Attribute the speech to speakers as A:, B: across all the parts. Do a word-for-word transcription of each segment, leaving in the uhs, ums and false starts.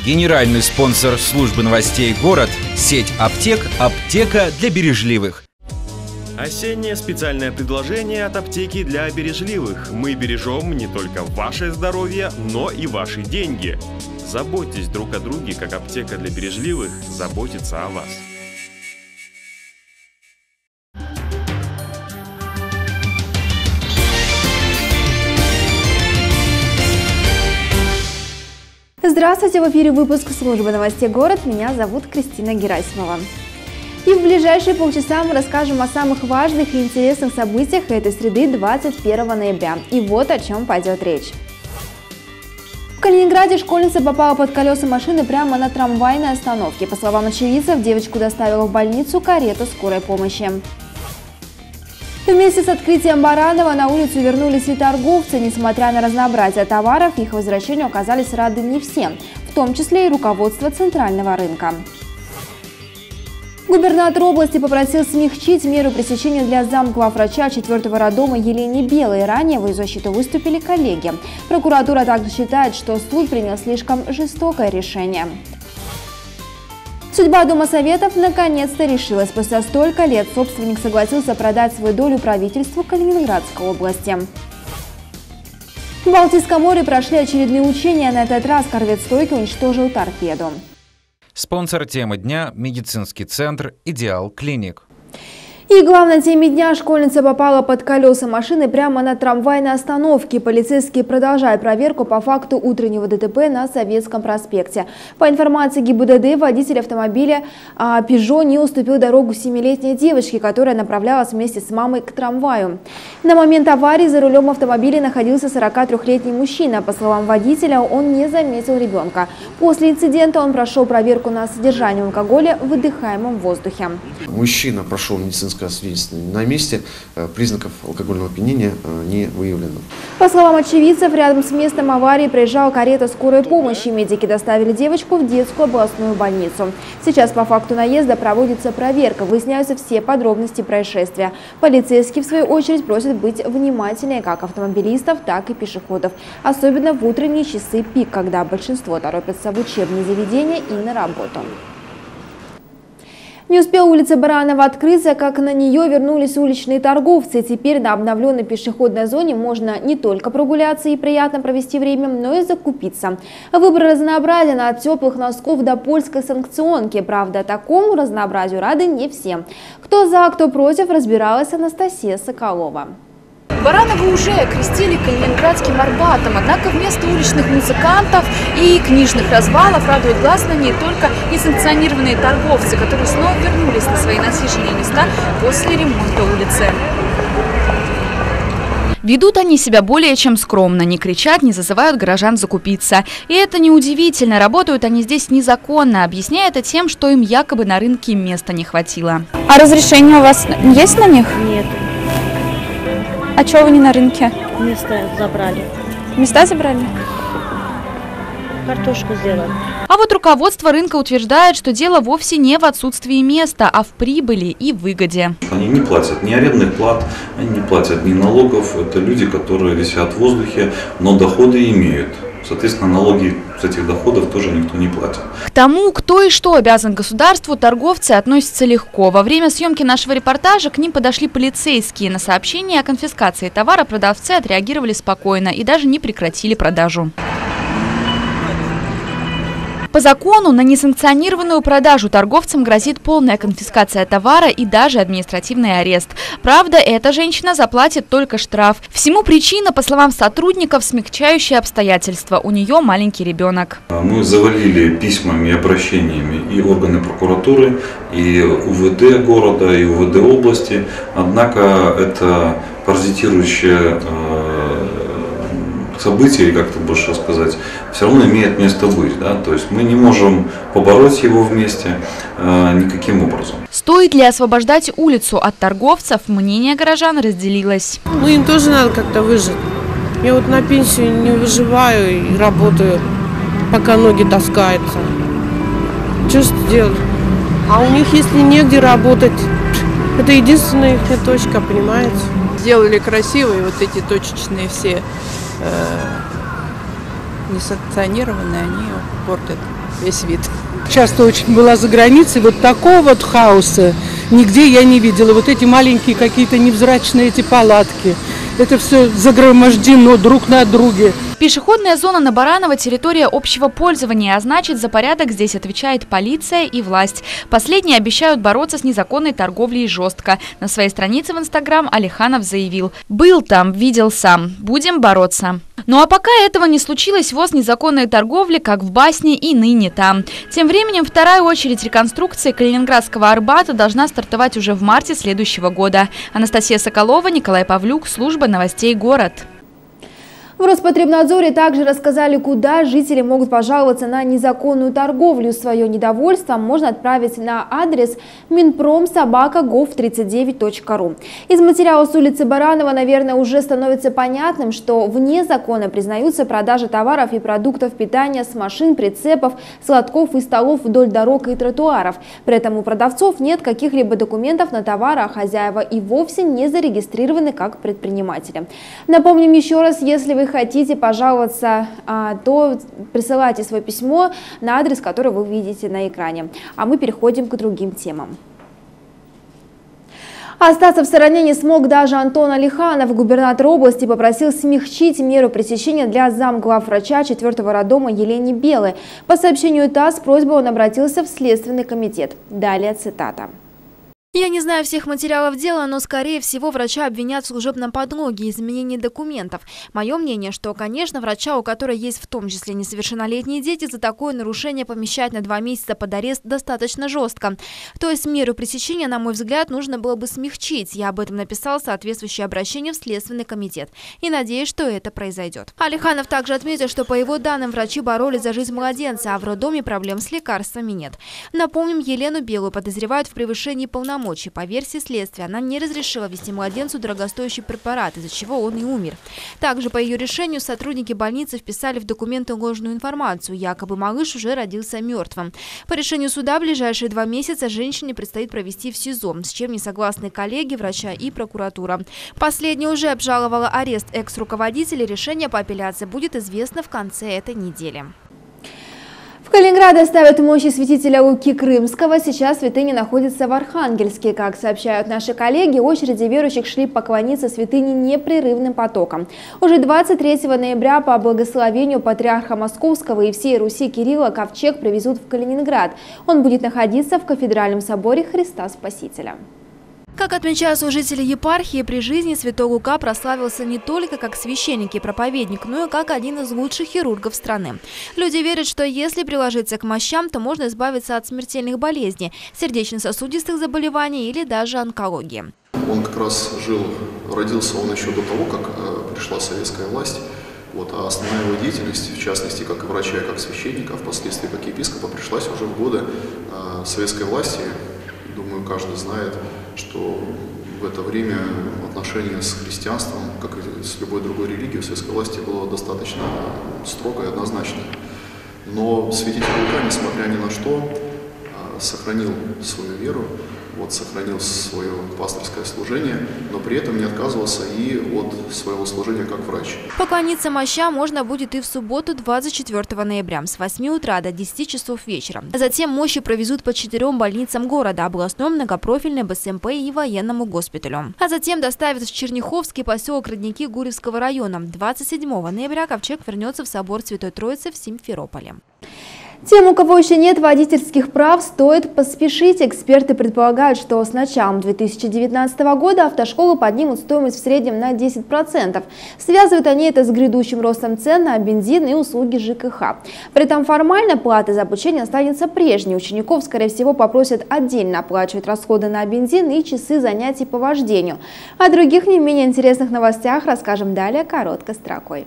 A: Генеральный спонсор службы новостей «Город» – сеть аптек «Аптека для бережливых».
B: Осеннее специальное предложение от аптеки для бережливых. Мы бережем не только ваше здоровье, но и ваши деньги. Заботьтесь друг о друге, как аптека для бережливых заботится о вас.
C: Здравствуйте, в эфире выпуск службы новостей «Город». Меня зовут Кристина Герасимова. И в ближайшие полчаса мы расскажем о самых важных и интересных событиях этой среды двадцать первого ноября. И вот о чем пойдет речь. В Калининграде школьница попала под колеса машины прямо на трамвайной остановке. По словам очевидцев, девочку доставила в больницу карета скорой помощи. Вместе с открытием Баранова на улицу вернулись и торговцы. Несмотря на разнообразие товаров, их возвращению оказались рады не все, в том числе и руководство центрального рынка. Губернатор области попросил смягчить меру пресечения для замглавврача четвёртого роддома Елены Белой. Ранее в ее защиту выступили коллеги. Прокуратура также считает, что суд принял слишком жестокое решение. Судьба Дома Советов наконец-то решилась. Спустя столько лет собственник согласился продать свою долю правительству Калининградской области. В Балтийском море прошли очередные учения. На этот раз корвет «Стойки» уничтожил торпеду.
A: Спонсор темы дня – медицинский центр «Идеал Клиник».
C: И главной теме дня: школьница попала под колеса машины прямо на трамвайной остановке. Полицейские продолжают проверку по факту утреннего ДТП на Советском проспекте. По информации ГИБДД, водитель автомобиля «Пежо» не уступил дорогу семилетней девочке, которая направлялась вместе с мамой к трамваю. На момент аварии за рулем автомобиля находился сорокатрёхлетний мужчина. По словам водителя, он не заметил ребенка. После инцидента он прошел проверку на содержание алкоголя в выдыхаемом воздухе.
D: Мужчина прошел медицинское освидетельствование на месте, признаков алкогольного опьянения не выявлено.
C: По словам очевидцев, рядом с местом аварии проезжала карета скорой помощи. Медики доставили девочку в детскую областную больницу. Сейчас по факту наезда проводится проверка, выясняются все подробности происшествия. Полицейские, в свою очередь, просят быть внимательнее как автомобилистов, так и пешеходов. Особенно в утренние часы пик, когда большинство торопятся в учебные заведения и на работу. Не успела улица Баранова открыться, как на нее вернулись уличные торговцы. Теперь на обновленной пешеходной зоне можно не только прогуляться и приятно провести время, но и закупиться. Выбор разнообразен от теплых носков до польской санкционки. Правда, такому разнообразию рады не все. Кто за, кто против, разбиралась Анастасия Соколова.
E: Баранова уже окрестили калининградским Арбатом, однако вместо уличных музыкантов и книжных развалов радует глаз на ней только несанкционированные торговцы, которые снова вернулись на свои насиженные места после ремонта улицы. Ведут они себя более чем скромно, не кричат, не зазывают горожан закупиться. И это неудивительно, работают они здесь незаконно, объясняя это тем, что им якобы на рынке места не хватило. А разрешение у вас есть на них?
F: Нет.
E: А чего вы не на рынке?
F: Места забрали.
E: Места забрали?
F: Картошку сделали.
E: А вот руководство рынка утверждает, что дело вовсе не в отсутствии места, а в прибыли и выгоде.
G: Они не платят ни арендных плат, они не платят ни налогов. Это люди, которые висят в воздухе, но доходы имеют. Соответственно, налоги с этих доходов тоже никто не платит.
E: К тому, кто и что обязан государству, торговцы относятся легко. Во время съемки нашего репортажа к ним подошли полицейские. На сообщение о конфискации товара продавцы отреагировали спокойно и даже не прекратили продажу. По закону на несанкционированную продажу торговцам грозит полная конфискация товара и даже административный арест. Правда, эта женщина заплатит только штраф. Всему причина, по словам сотрудников, смягчающие обстоятельства. У нее маленький ребенок.
G: Мы завалили письмами и обращениями и органы прокуратуры, и УВД города, и УВД области. Однако это паразитирующее событие, или как-то больше сказать, все равно имеет место быть. Да? То есть мы не можем побороть его вместе э, никаким образом.
E: Стоит ли освобождать улицу от торговцев, мнение горожан разделилось.
H: Ну им тоже надо как-то выжить. Я вот на пенсию не выживаю и работаю, пока ноги таскаются. Что ж делать? А у них, если негде работать, это единственная их точка, понимаете?
I: Сделали красивые вот эти точечные все
F: несанкционированные, они портят весь вид.
I: Часто очень была за границей, вот такого вот хаоса нигде я не видела. Вот эти маленькие какие-то невзрачные эти палатки, это все загромождено друг на друге.
E: Пешеходная зона на Бараново – территория общего пользования, а значит, за порядок здесь отвечает полиция и власть. Последние обещают бороться с незаконной торговлей жестко. На своей странице в Инстаграм Алиханов заявил: «Был там, видел сам. Будем бороться». Ну а пока этого не случилось, ВОЗ незаконной торговли, как в басне, и ныне там. Тем временем вторая очередь реконструкции Калининградского Арбата должна стартовать уже в марте следующего года. Анастасия Соколова, Николай Павлюк, служба новостей «Город».
C: В Роспотребнадзоре также рассказали, куда жители могут пожаловаться на незаконную торговлю. Свое недовольство можно отправить на адрес минпром собака гов тридцать девять точка ру. Из материала с улицы Баранова, наверное, уже становится понятным, что вне закона признаются продажи товаров и продуктов питания с машин, прицепов, складков и столов вдоль дорог и тротуаров. При этом у продавцов нет каких-либо документов на товары, а хозяева и вовсе не зарегистрированы как предприниматели. Напомним еще раз, если вы хотите пожаловаться, то присылайте свое письмо на адрес, который вы видите на экране. А мы переходим к другим темам. Остаться в стороне не смог даже Антон Алиханов. Губернатор области попросил смягчить меру пресечения для замглавврача четвёртого роддома Елены Белой. По сообщению ТАСС, с просьбой он обратился в Следственный комитет. Далее цитата.
J: Я не знаю всех материалов дела, но, скорее всего, врача обвинят в служебном подлоге и изменении документов. Мое мнение, что, конечно, врача, у которой есть в том числе несовершеннолетние дети, за такое нарушение помещать на два месяца под арест достаточно жестко. То есть меру пресечения, на мой взгляд, нужно было бы смягчить. Я об этом написал соответствующее обращение в Следственный комитет. И надеюсь, что это произойдет. Алиханов также отметил, что, по его данным, врачи боролись за жизнь младенца, а в роддоме проблем с лекарствами нет. Напомним, Елену Белую подозревают в превышении полномочий. По версии следствия, она не разрешила ввести младенцу дорогостоящий препарат, из-за чего он и умер. Также по ее решению сотрудники больницы вписали в документы ложную информацию, якобы малыш уже родился мертвым. По решению суда в ближайшие два месяца женщине предстоит провести в СИЗО, с чем не согласны коллеги врача и прокуратура. Последняя уже обжаловала арест экс-руководителя, решение по апелляции будет известно в конце этой недели.
C: В Калининграде ставят мощи святителя Луки Крымского. Сейчас святыня находится в Архангельске. Как сообщают наши коллеги, очереди верующих шли поклониться святыне непрерывным потоком. Уже двадцать третьего ноября по благословению патриарха Московского и всей Руси Кирилла ковчег привезут в Калининград. Он будет находиться в кафедральном соборе Христа Спасителя.
J: Как отмечают служители епархии, при жизни святой Лука прославился не только как священник и проповедник, но и как один из лучших хирургов страны. Люди верят, что если приложиться к мощам, то можно избавиться от смертельных болезней, сердечно-сосудистых заболеваний или даже онкологии.
K: Он как раз жил, родился он еще до того, как э, пришла советская власть. Вот, а основная его деятельность, в частности, как и врача, и как священника, а впоследствии как епископа, пришлась уже в годы э, советской власти. Думаю, каждый знает, что в это время отношение с христианством, как и с любой другой религией, в советской власти было достаточно строго и однозначно. Но святитель Лука, несмотря ни на что, сохранил свою веру, вот, сохранил свое пастырское служение, но при этом не отказывался и от своего служения как врач.
J: Поклониться мощам можно будет и в субботу двадцать четвёртого ноября с восьми утра до десяти часов вечера. Затем мощи провезут по четырем больницам города, областной многопрофильной бэ эс эм пэ и военному госпиталю. А затем доставят в Черняховский поселок Родники Гурьевского района. двадцать седьмого ноября ковчег вернется в собор Святой Троицы в Симферополе.
C: Тем, у кого еще нет водительских прав, стоит поспешить. Эксперты предполагают, что с началом две тысячи девятнадцатого года автошколы поднимут стоимость в среднем на десять процентов. Связывают они это с грядущим ростом цен на бензин и услуги жэ ка ха. При этом формально плата за обучение останется прежней. Учеников, скорее всего, попросят отдельно оплачивать расходы на бензин и часы занятий по вождению. О других не менее интересных новостях расскажем далее короткой строкой.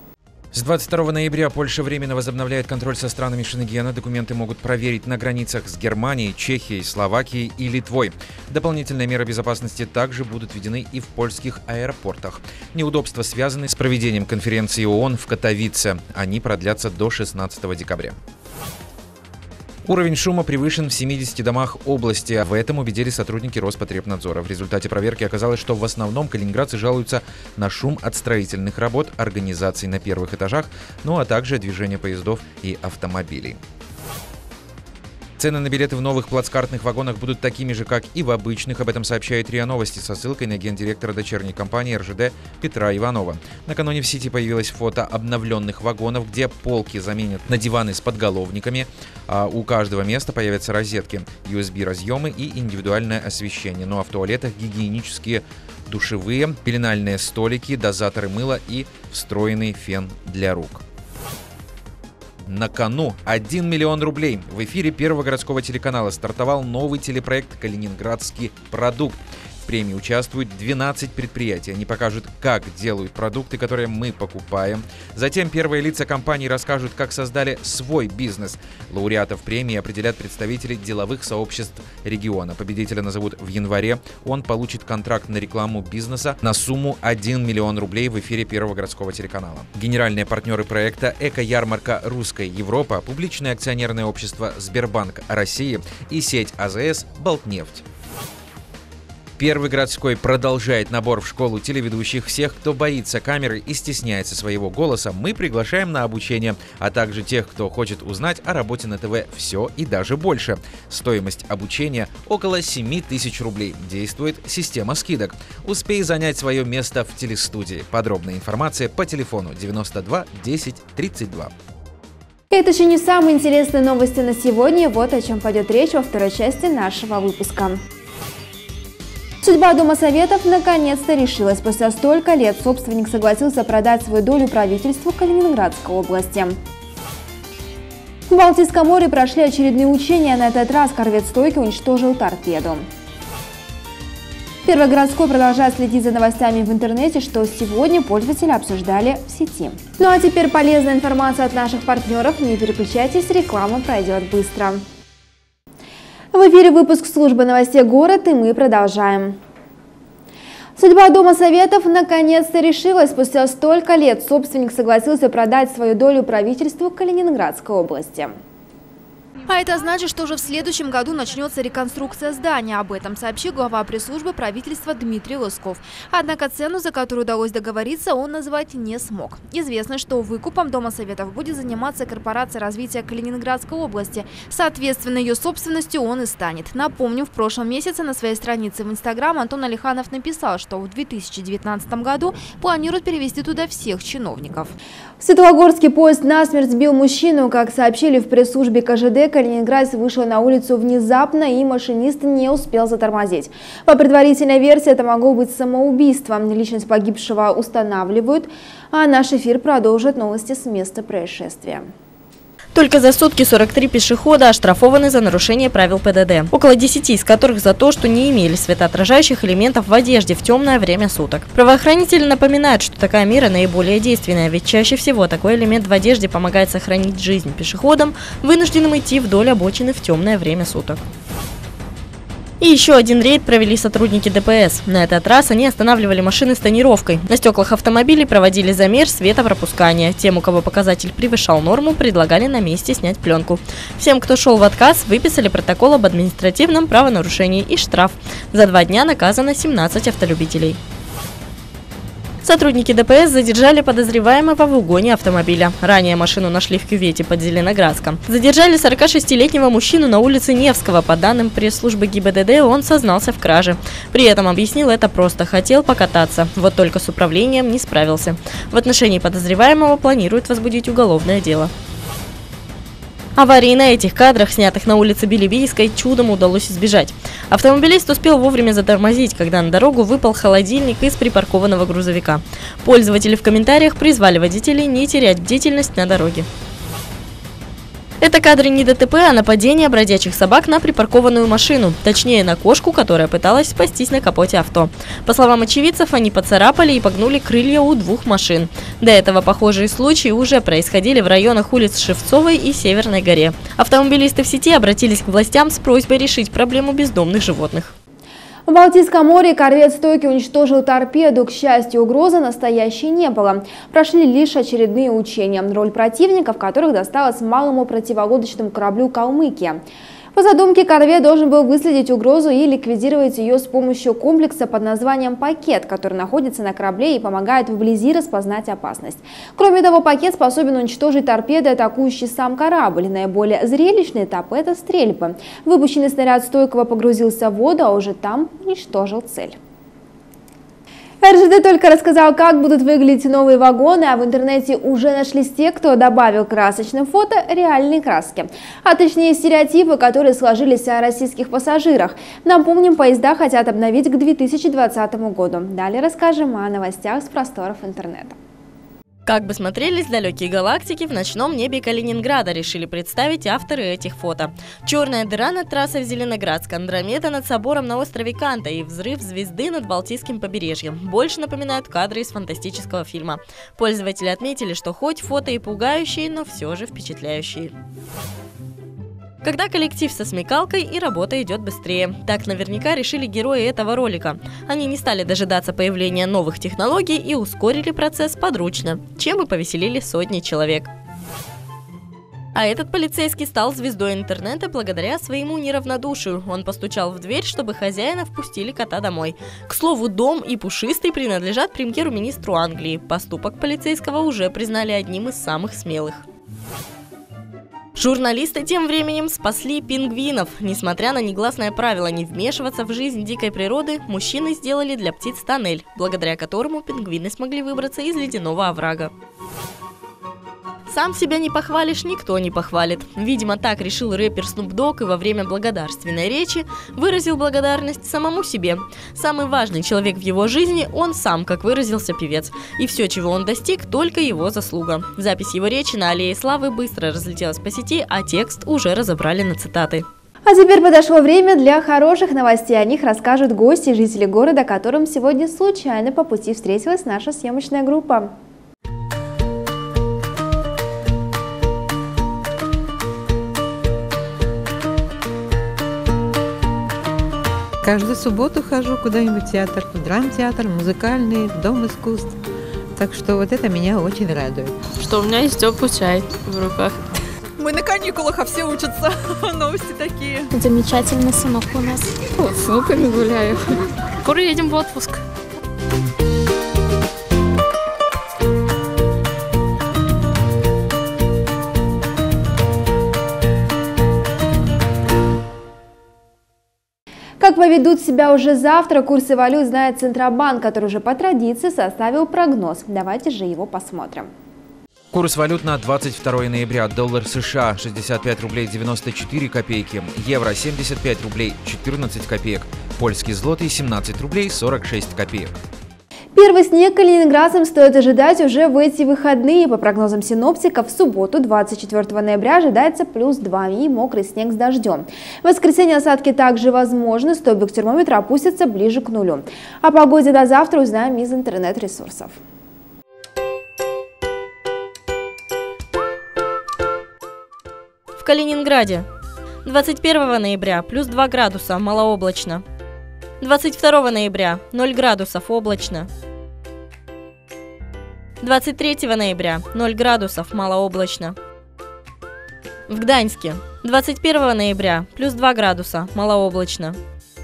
A: С двадцать второго ноября Польша временно возобновляет контроль со странами Шенгена. Документы могут проверить на границах с Германией, Чехией, Словакией и Литвой. Дополнительные меры безопасности также будут введены и в польских аэропортах. Неудобства связаны с проведением конференции ООН в Катовице. Они продлятся до шестнадцатого декабря. Уровень шума превышен в семидесяти домах области. В этом убедили сотрудники Роспотребнадзора. В результате проверки оказалось, что в основном калининградцы жалуются на шум от строительных работ, организаций на первых этажах, ну а также движение поездов и автомобилей. Цены на билеты в новых плацкартных вагонах будут такими же, как и в обычных. Об этом сообщает РИА Новости со ссылкой на гендиректора дочерней компании эр жэ дэ Петра Иванова. Накануне в сети появилось фото обновленных вагонов, где полки заменят на диваны с подголовниками, а у каждого места появятся розетки, ю эс би-разъемы и индивидуальное освещение. Ну а в туалетах гигиенические душевые, пеленальные столики, дозаторы мыла и встроенный фен для рук. На кону один миллион рублей. В эфире Первого городского телеканала стартовал новый телепроект «Калининградский продукт». В премии участвуют двенадцать предприятий. Они покажут, как делают продукты, которые мы покупаем. Затем первые лица компании расскажут, как создали свой бизнес. Лауреатов премии определят представители деловых сообществ региона. Победителя назовут в январе. Он получит контракт на рекламу бизнеса на сумму один миллион рублей в эфире Первого городского телеканала. Генеральные партнеры проекта «Эко-ярмарка Русская Европа», публичное акционерное общество «Сбербанк России» и сеть а зэ эс «Балтнефть». Первый городской продолжает набор в школу телеведущих. Всех, кто боится камеры и стесняется своего голоса, мы приглашаем на обучение, а также тех, кто хочет узнать о работе на ТВ все и даже больше. Стоимость обучения около семи тысяч рублей. Действует система скидок. Успей занять свое место в телестудии. Подробная информация по телефону девяносто два десять тридцать два.
C: Это еще не самые интересные новости на сегодня. Вот о чем пойдет речь во второй части нашего выпуска. Судьба Дома Советов наконец-то решилась. Спустя столько лет собственник согласился продать свою долю правительству Калининградской области. В Балтийском море прошли очередные учения. На этот раз корвет «Стойки» уничтожил торпеду. Первый городской продолжает следить за новостями в интернете, что сегодня пользователи обсуждали в сети. Ну а теперь полезная информация от наших партнеров. Не переключайтесь, реклама пройдет быстро. В эфире выпуск службы новостей «Город», и мы продолжаем. Судьба Дома Советов наконец-то решилась. Спустя столько лет собственник согласился продать свою долю правительству Калининградской области.
J: А это значит, что уже в следующем году начнется реконструкция здания. Об этом сообщил глава пресс-службы правительства Дмитрий Лысков. Однако цену, за которую удалось договориться, он назвать не смог. Известно, что выкупом Дома Советов будет заниматься корпорация развития Калининградской области. Соответственно, ее собственностью он и станет. Напомню, в прошлом месяце на своей странице в Инстаграм Антон Алиханов написал, что в две тысячи девятнадцатом году планируют перевести туда всех чиновников.
C: В Светлогорске поезд насмерть сбил мужчину. Как сообщили в пресс-службе ка жэ дэ, калининградец вышел на улицу внезапно, и машинист не успел затормозить. По предварительной версии, это могло быть самоубийство. Личность погибшего устанавливают, а наш эфир продолжит новости с места происшествия.
L: Только за сутки сорок три пешехода оштрафованы за нарушение правил пэ дэ дэ. Около десяти из которых за то, что не имели светоотражающих элементов в одежде в темное время суток. Правоохранители напоминают, что такая мера наиболее действенная, ведь чаще всего такой элемент в одежде помогает сохранить жизнь пешеходам, вынужденным идти вдоль обочины в темное время суток. И еще один рейд провели сотрудники дэ пэ эс. На этот раз они останавливали машины с тонировкой. На стеклах автомобилей проводили замер светопропускания. Тем, у кого показатель превышал норму, предлагали на месте снять пленку. Всем, кто шел в отказ, выписали протокол об административном правонарушении и штраф. За два дня наказано семнадцать автолюбителей. Сотрудники дэ пэ эс задержали подозреваемого в угоне автомобиля. Ранее машину нашли в кювете под Зеленоградском. Задержали сорокашестилетнего мужчину на улице Невского. По данным пресс-службы гэ и бэ дэ дэ, он сознался в краже. При этом объяснил, это просто хотел покататься. Вот только с управлением не справился. В отношении подозреваемого планируют возбудить уголовное дело. Аварии на этих кадрах, снятых на улице Белебийской, чудом удалось избежать. Автомобилист успел вовремя затормозить, когда на дорогу выпал холодильник из припаркованного грузовика. Пользователи в комментариях призвали водителей не терять бдительность на дороге. Это кадры не дэ тэ пэ, а нападения бродячих собак на припаркованную машину. Точнее, на кошку, которая пыталась спастись на капоте авто. По словам очевидцев, они поцарапали и погнули крылья у двух машин. До этого похожие случаи уже происходили в районах улиц Шевцовой и Северной горе. Автомобилисты в сети обратились к властям с просьбой решить проблему бездомных животных.
C: В В Балтийском море корвет «Стойки» уничтожил торпеду. К счастью, угрозы настоящей не было. Прошли лишь очередные учения, роль противника в которых досталась малому противолодочному кораблю «Калмыкия». По задумке, корвет должен был выследить угрозу и ликвидировать ее с помощью комплекса под названием «Пакет», который находится на корабле и помогает вблизи распознать опасность. Кроме того, «Пакет» способен уничтожить торпеды, атакующий сам корабль. Наиболее зрелищный этап – это стрельбы. Выпущенный снаряд «Стойкого» погрузился в воду, а уже там уничтожил цель. эр жэ дэ только рассказал, как будут выглядеть новые вагоны, а в интернете уже нашлись те, кто добавил к красочным фото реальные краски. А точнее стереотипы, которые сложились о российских пассажирах. Напомним, поезда хотят обновить к две тысячи двадцатому году. Далее расскажем о новостях с просторов интернета.
L: Как бы смотрелись далекие галактики в ночном небе Калининграда, решили представить авторы этих фото. Черная дыра над трассой в Зеленоградск, Андромеда над собором на острове Канта и взрыв звезды над Балтийским побережьем. Больше напоминают кадры из фантастического фильма. Пользователи отметили, что хоть фото и пугающие, но все же впечатляющие. Когда коллектив со смекалкой и работа идет быстрее. Так наверняка решили герои этого ролика. Они не стали дожидаться появления новых технологий и ускорили процесс подручно, чем и повеселили сотни человек. А этот полицейский стал звездой интернета благодаря своему неравнодушию. Он постучал в дверь, чтобы хозяина впустили кота домой. К слову, дом и Пушистый принадлежат премьер-министру Англии. Поступок полицейского уже признали одним из самых смелых. Журналисты тем временем спасли пингвинов. Несмотря на негласное правило не вмешиваться в жизнь дикой природы, мужчины сделали для птиц тоннель, благодаря которому пингвины смогли выбраться из ледяного оврага. Сам себя не похвалишь, никто не похвалит. Видимо, так решил рэпер Snoop Dogg и во время благодарственной речи выразил благодарность самому себе. Самый важный человек в его жизни – он сам, как выразился певец. И все, чего он достиг, только его заслуга. Запись его речи на Аллее Славы быстро разлетелась по сети, а текст уже разобрали на цитаты.
C: А теперь подошло время для хороших новостей. О них расскажут гости и жители города, которым сегодня случайно по пути встретилась наша съемочная группа.
F: Каждую субботу хожу куда-нибудь в театр, в драмтеатр, музыкальный, в Дом искусств. Так что вот это меня очень радует.
M: Что у меня есть теплый чай в руках.
N: Мы на каникулах, а все учатся. Новости такие.
M: Замечательный сынок у нас. Вот, с внуками гуляю. Скоро едем в отпуск.
C: Как поведут себя уже завтра, курсы валют знает Центробанк, который уже по традиции составил прогноз. Давайте же его посмотрим.
A: Курс валют на двадцать второе ноября. Доллар США шестьдесят пять рублей девяносто четыре копейки, евро семьдесят пять рублей четырнадцать копеек, польский злотый семнадцать рублей сорок шесть копеек.
C: Первый снег калининградцам стоит ожидать уже в эти выходные. По прогнозам синоптиков, в субботу, двадцать четвёртого ноября, ожидается плюс два и мокрый снег с дождем. В воскресенье осадки также возможны, столбик термометра опустится ближе к нулю. О погоде до завтра узнаем из интернет-ресурсов.
L: В Калининграде. двадцать первого ноября плюс два градуса, малооблачно. двадцать второго ноября ноль градусов, облачно. двадцать третьего ноября ноль градусов, малооблачно. В Гданьске. двадцать первого ноября плюс два градуса, малооблачно.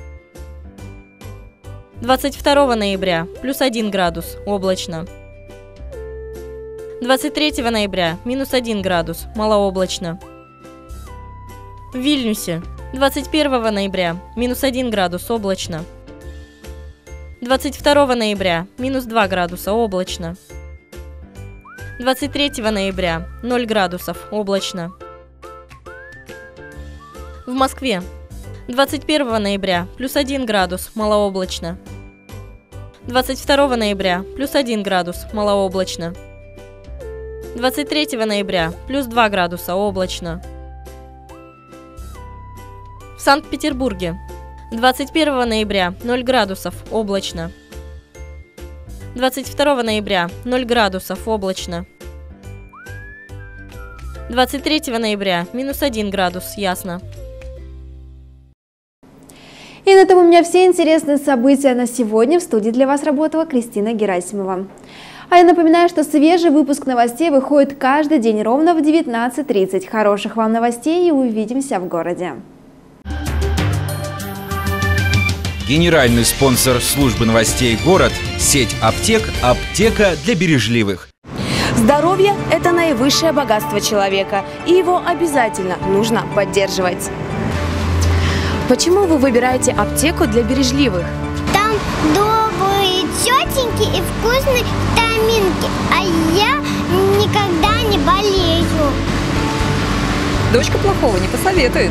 L: двадцать второго ноября плюс один градус, облачно. двадцать третьего ноября минус один градус, малооблачно. В Вильнюсе. двадцать первого ноября минус один градус, облачно. двадцать второго ноября минус два градуса, облачно. двадцать третьего ноября ноль градусов, облачно. В Москве. двадцать первого ноября плюс один градус, малооблачно. двадцать второго ноября плюс один градус, малооблачно. двадцать третьего ноября плюс два градуса, облачно. В Санкт-Петербурге. двадцать первого ноября ноль градусов, облачно. двадцать второго ноября ноль градусов, облачно. двадцать третьего ноября минус один градус, ясно.
C: И на этом у меня все интересные события на сегодня. В студии для вас работала Кристина Герасимова. А я напоминаю, что свежий выпуск новостей выходит каждый день ровно в девятнадцать тридцать. Хороших вам новостей и увидимся в городе.
A: Генеральный спонсор службы новостей «Город» – сеть аптек «Аптека для бережливых».
O: Здоровье – это наивысшее богатство человека, и его обязательно нужно поддерживать. Почему вы выбираете аптеку для бережливых?
P: Там добрые тетеньки и вкусные витаминки, а я никогда не болею.
N: Дочка плохого не посоветует.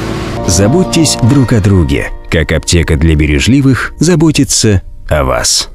Q: Заботьтесь друг о друге, как аптека для бережливых заботится о вас.